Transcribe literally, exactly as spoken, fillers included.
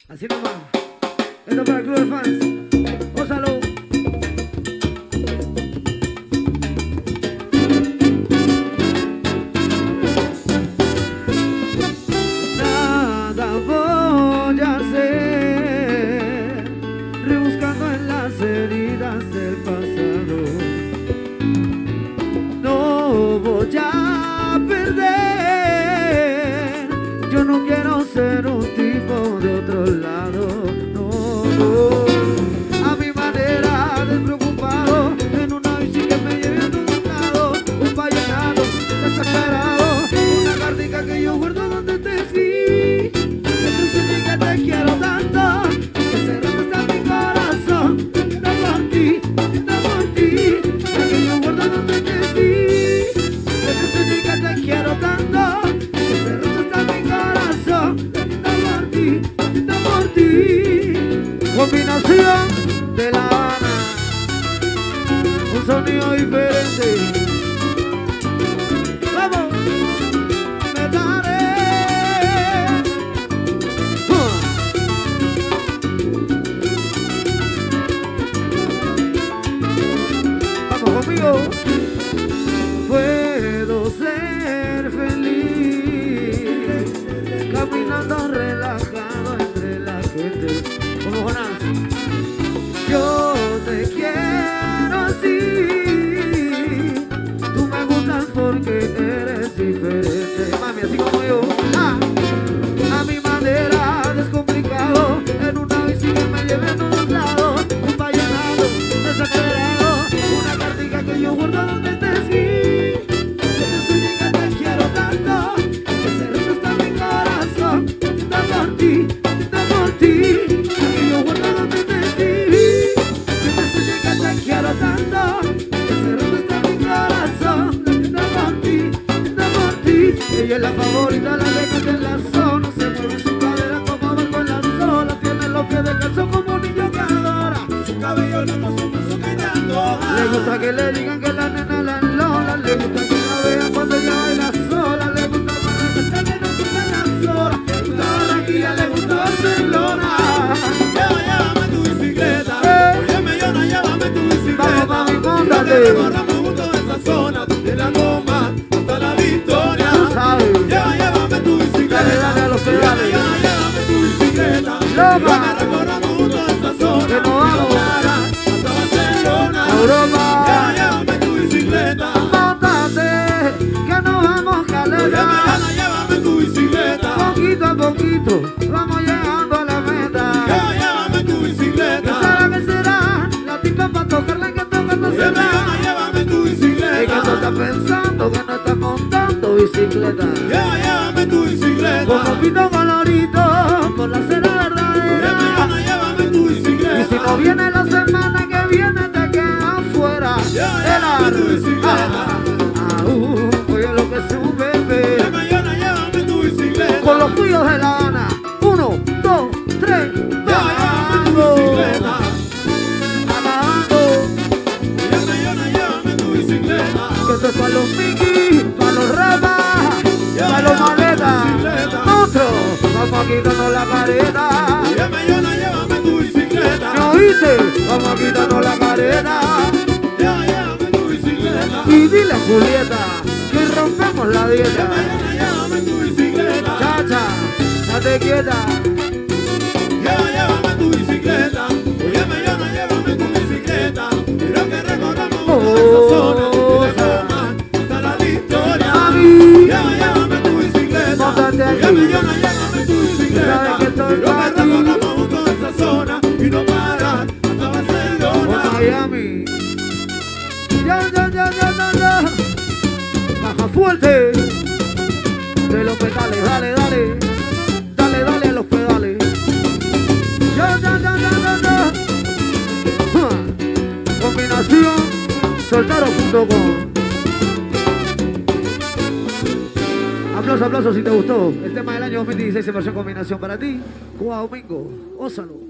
Así nomás. Esto para el club de fans. Gózalo. Nada voy a hacer, rebuscando en las heridas del pasado. No voy a perder. Yo no quiero ser un tipo de otro lado. No, no. A mi manera, despreocupado, en una bici que me lleve a todos lados. Un vallenato desesperado, una cartica que yo guardo donde te escribí. Que tú sabes que te quiero tanto, que ese rato está en mi corazón. Linda por ti, linda por ti, la que yo guardo donde te escribí. Que tú sabes que te quiero tanto, que ese rato está en mi corazón. Linda por ti, linda por ti. Combinación de La Habana, un sonido diferente. ¡Vamos! ¡Me daré! ¡Uh! ¡Vamos conmigo! Puedo ser feliz caminando relajado entre la gente. ¿Cómo, Jonás? Yo te quiero así. Tú me gustas porque eres diferente. Mami, así como yo. Ah, a mi manera, descomplicado, en una bici que me lleve a todos lados. Un vallenato desesperado, una cartica que yo guardo donde te escribí. Que te soñé que te quiero tanto, que ese reto está en mi corazón. Linda por ti, linda por ti, que yo guardo donde te escribí. Que te soñé que te quiero tanto, que ese reto está en mi corazón. Linda por ti, linda por ti. Ella es la favorita, la deja en la zona. Se mueve su cadera como barco en la sola. Tiene los pies descalzos como un niño que adora. Su cabello loco, su beso que te antoja. Le gusta que le digan que la nena la enlola. Le gusta que la vean cuando ella baila sola. Le gusta cuando se sale no suben las horas. Le gusta Barranquilla, le gusta Barcelona. Lleva, llévame tu bicicleta. Eh. Óyeme, Yona, llévame tu bicicleta. Vamos, mami, Yo te móntate. recorramos juntos esa zona, de la Goma hasta la Victoria. Tú sabes. Lleva, llévame tu bicicleta. Dale, dale a los pedales. Yona, llévame tu bicicleta. Loca. Yo te recorramos juntos esa zona, Que nos vamos. Para hasta Barcelona. Europa. Lleva, llévame tu bicicleta. Móntate, que nos vamos Óyeme, caleta. Yona, llévame tu bicicleta. Poquito a poquito vamos llegando a la meta. Lleva, llévame tu ¿Qué bicicleta. será que será? La tipa pa' tocarla que toca no Óyeme, será. Yona, llévame tu Y que tú bicicleta. estás pensando que no estás montando bicicleta. Lleva, llévame tu bicicleta. Con poquito colorito, por la cera Óyeme, verdadera. Yona, llévame tu bicicleta. Y si no viene la semana que viene, te quedas fuera. Ya, de la llévame tu bicicleta. Ah, ah, uh, oye lo que es un bebé. Óyeme, Yona, llévame tu bicicleta. Con los tuyos de La Habana. Uno, dos, tres. Ya, llévame tu bicicleta. Alabando. Óyeme, Yona, llévame tu bicicleta. Que esto es para los Mickey, para los ramas, Ya, para los llévame tu maletas. bicicleta. Nosotros vamos a quitarnos la careta. Óyeme, Yona, llévame tu bicicleta. ¿Me oíste? Vamos a quitarnos la careta. Ya, llévame tu bicicleta. Y dile a Julieta que rompemos la dieta. Óyeme, Yona, llévame tu bicicleta. Chacha, date quieta. Ya, llévame tu bicicleta. Óyeme, Yona, llévame tu bicicleta. Quiero que recorramos juntos esa zona, de la Goma hasta la Victoria. Mami, Ya, llévame tu bicicleta. Móntate aquí. Óyeme, Yona, llévame tu bicicleta. Sabes que estoy Quiero pa' que ti. recorramos juntos esa zona y no parar hasta o Barcelona. Miami. Ya, ya, ya, ya, ya, ya. Baja fuerte. De los pedales, dale, dale. Dale, dale a los pedales. Ya, ya, ya, ya, ya, ya. Ja. Combinación soltaro punto com. Aplauso, aplauso si te gustó. El tema del año dos mil dieciséis en versión combinación para ti. Cuba Domingo, Ósalo.